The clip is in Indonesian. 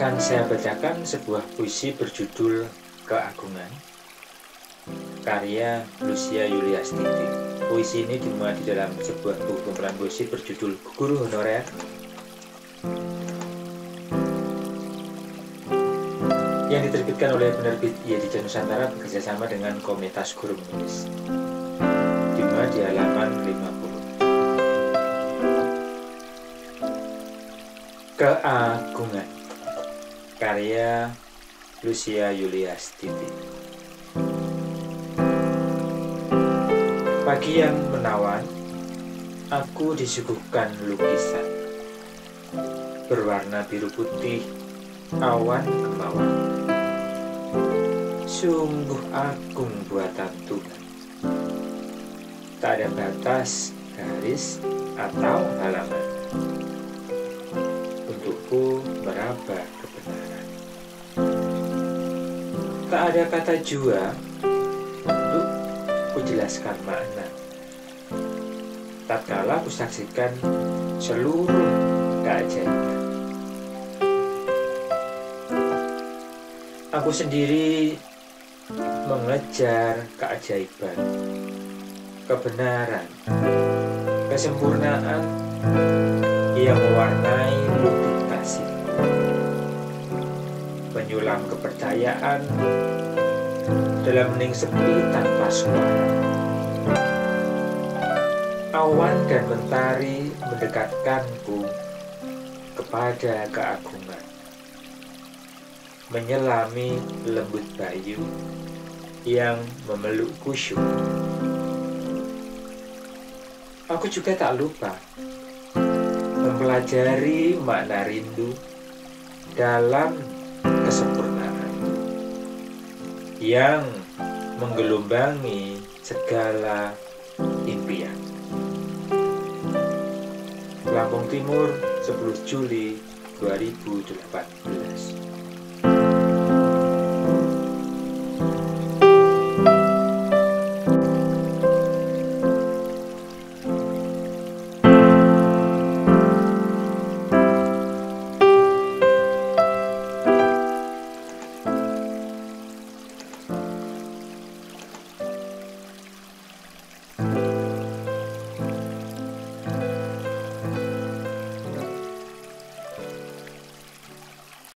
Akan saya bacakan sebuah puisi berjudul Keagungan, karya Lucia Yuliastiti. Puisi ini dimuat di dalam sebuah buku kumpulan puisi berjudul Guru Honorer yang diterbitkan oleh penerbit Yedija Nusantara bekerjasama dengan Komunitas Guru Menulis. Dimuat di halaman 50. Keagungan, karya Lucia Yuliastiti. Pagi yang menawan, aku disuguhkan lukisan berwarna biru putih, awan kemauan. Sungguh agung buatan Tuhan. Tak ada batas, garis, atau halaman untukku meraba kebenaran. Tak ada kata jua untuk kujelaskan makna. Tatkala kusaksikan seluruh keajaiban, aku sendiri mengejar keajaiban, kebenaran, kesempurnaan yang mewarnai lubuk kasih, menyulam kepercayaan dalam hening sepi tanpa suara. Awan dan mentari mendekatkanku kepada keagungan, menyelami lembut bayu yang memeluk kusyuk. Aku juga tak lupa mempelajari makna rindu dalam kesempurnaan yang menggelombangi segala impian. Lampung Timur, 10 Juli 2018.